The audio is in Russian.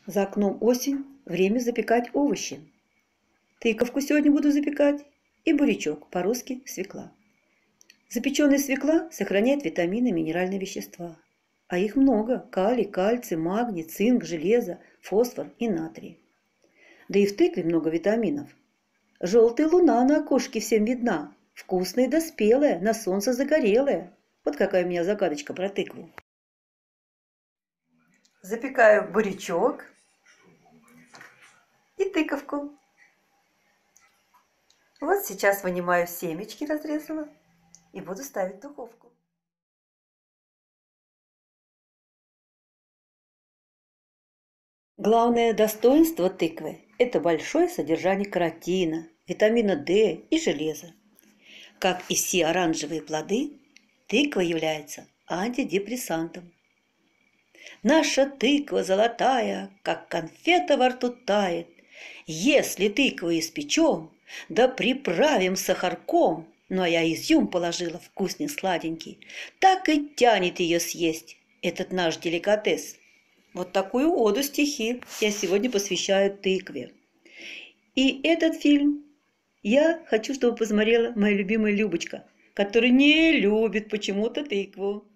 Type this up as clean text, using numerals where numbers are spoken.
За окном осень, время запекать овощи. Тыковку сегодня буду запекать и бурячок, по-русски свекла. Запеченная свекла сохраняет витамины и минеральные вещества. А их много – калий, кальций, магний, цинк, железо, фосфор и натрий. Да и в тыкве много витаминов. Желтая луна на окошке всем видна, вкусная да спелая, на солнце загорелая. Вот какая у меня загадочка про тыкву. Запекаю бурячок и тыковку. Вот сейчас вынимаю семечки, разрезала, и буду ставить в духовку. Главное достоинство тыквы – это большое содержание каротина, витамина D и железа. Как и все оранжевые плоды, тыква является антидепрессантом. Наша тыква золотая, как конфета во рту тает. Если тыкву испечем, да приправим сахарком, ну а я изюм положила вкусный сладенький, так и тянет ее съесть, этот наш деликатес. Вот такую оду стихи я сегодня посвящаю тыкве. И этот фильм я хочу, чтобы посмотрела моя любимая Любочка, которая не любит почему-то тыкву.